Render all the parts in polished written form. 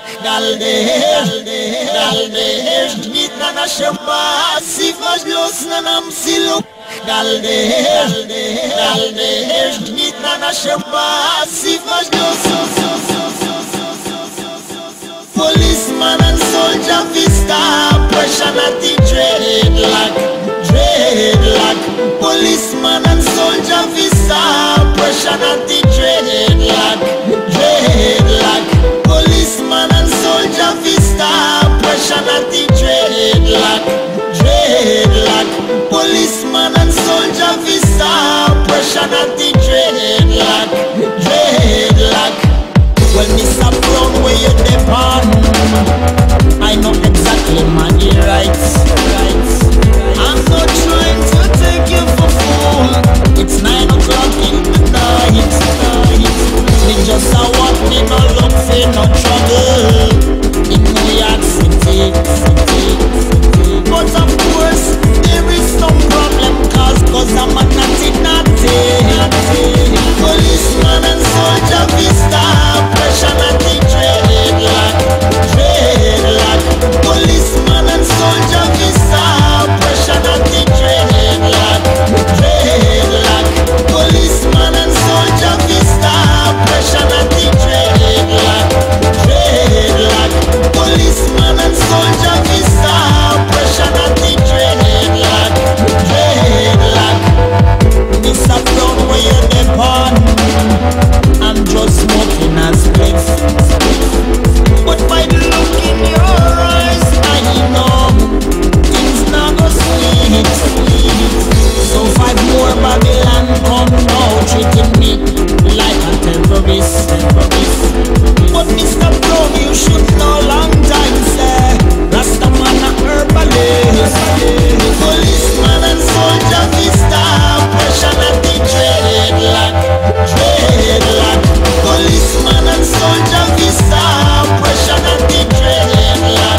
Mit na nasze masy ważność na nam silu. Mit na nasze masy ważność. Policeman and soldier fi stop pressure at the dreadlock. Policeman and soldier fi stop pressure at the dreadlock. Policeman and soldier fi stop pressure at the dreadlock. Policeman and soldier fi stop pressure at the dreadlock. Well, Mr. Brown, where you depend? I know exactly my rights. I'm not trying to take you for fool. It's 9 o'clock in the night. Me just a walk, me no look for no trouble in New York City. But of course, there is some problem cause I'm a naughty. Policeman and soldier be stop pressure at the dreadlock. Policeman and soldier be stop pressure at the dreadlock. Policeman and soldier be stop pressure at the dreadlock. Policeman and soldier be stop pressure at the dreadlock. Mr. Brown, where you depend? I'm just smoking a spliff. But by the look in your eyes, I know things not go sweet. So 5 more Babylon come now, treating me like a terrorist. But Mr. Brown, you should know long time, say Rastaman a herbalist. Policeman and soldier fi stop pressure at the dreadlock. Policeman and soldier fi stop pressure at the dreadlock.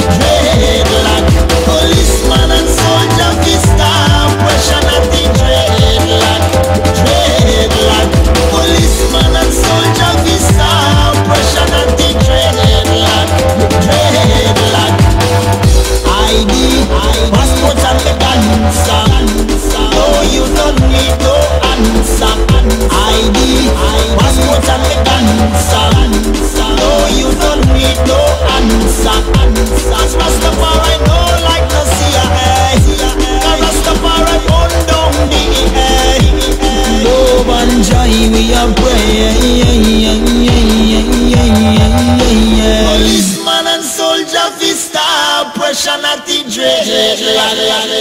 Policeman and soldier fi stop pressure at the dreadlock. Policeman and soldier fi stop pressure at the dreadlock. ID, passport and the answer. No, you don't need no answer. ID, passport and the answer. No, you don't need no answer. Cause Rastafari no like no CIA. Cause Rastafari burn down the air. Love and joy we are praying. Policeman and soldier fi stop pressure at the dreadlock.